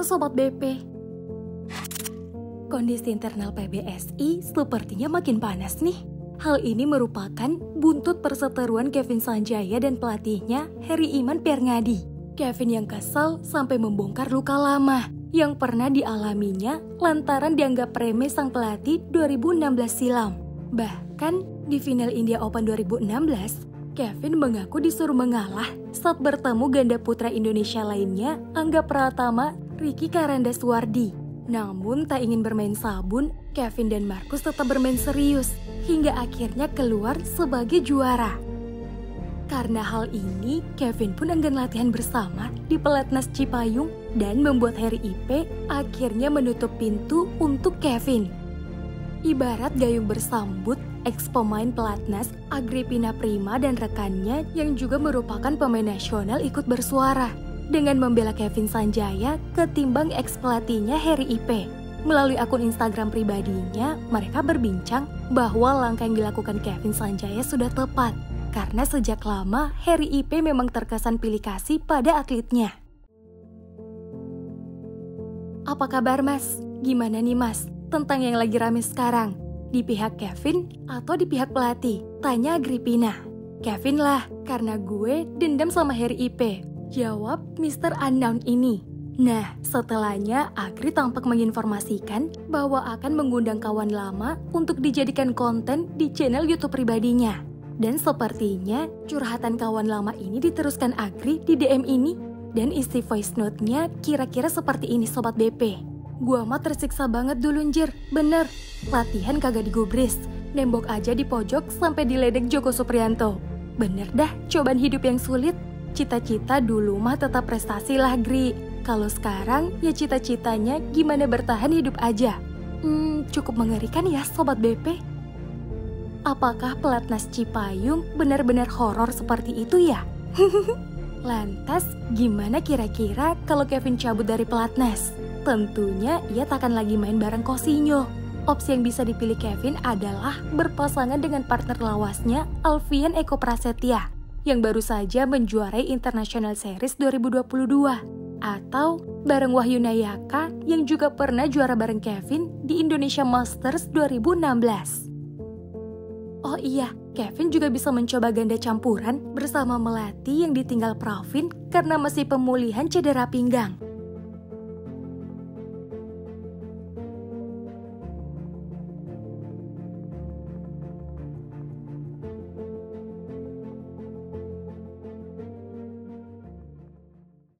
Sobat BP. Kondisi internal PBSI sepertinya makin panas nih. Hal ini merupakan buntut perseteruan Kevin Sanjaya dan pelatihnya Harry Iman Pierngadi. Kevin yang kesal sampai membongkar luka lama yang pernah dialaminya lantaran dianggap remeh sang pelatih 2016 silam. Bahkan di final India Open 2016, Kevin mengaku disuruh mengalah saat bertemu ganda putra Indonesia lainnya Angga Pratama, Ricky Karandaswardi. Namun tak ingin bermain sabun, Kevin dan Marcus tetap bermain serius hingga akhirnya keluar sebagai juara. Karena hal ini, Kevin pun enggan latihan bersama di Pelatnas Cipayung dan membuat Harry IP akhirnya menutup pintu untuk Kevin. Ibarat gayung bersambut, ex-pemain Pelatnas Agripina Prima dan rekannya yang juga merupakan pemain nasional ikut bersuara dengan membela Kevin Sanjaya ketimbang ex-pelatihnya Harry IP. Melalui akun Instagram pribadinya, mereka berbincang bahwa langkah yang dilakukan Kevin Sanjaya sudah tepat karena sejak lama Harry IP memang terkesan pilih kasih pada atletnya. Apa kabar Mas? Gimana nih Mas tentang yang lagi rame sekarang? Di pihak Kevin atau di pihak pelatih? Tanya Agripina. Kevin lah, karena gue dendam sama Harry IP. Jawab Mr. Unknown ini. Nah, setelahnya Agri tampak menginformasikan bahwa akan mengundang kawan lama untuk dijadikan konten di channel YouTube pribadinya. Dan sepertinya curhatan kawan lama ini diteruskan Agri di DM ini. Dan isi voice note-nya kira-kira seperti ini Sobat BP. Gua mah tersiksa banget dulu Njir, bener. Latihan kagak digubris, nembok aja di pojok sampai diledek Joko Suprianto. Bener dah, cobaan hidup yang sulit. Cita-cita dulu mah tetap prestasi lah Gri. Kalau sekarang ya cita-citanya gimana bertahan hidup aja. Cukup mengerikan ya Sobat BP. Apakah Pelatnas Cipayung benar-benar horor seperti itu ya? Lantas gimana kira-kira kalau Kevin cabut dari Pelatnas? Tentunya ia takkan lagi main bareng Cousinho. Opsi yang bisa dipilih Kevin adalah berpasangan dengan partner lawasnya Alfian Eko Prasetya yang baru saja menjuarai International Series 2022, atau bareng Wahyu Nayaka yang juga pernah juara bareng Kevin di Indonesia Masters 2016. Oh iya, Kevin juga bisa mencoba ganda campuran bersama Melati yang ditinggal Pravin karena masih pemulihan cedera pinggang.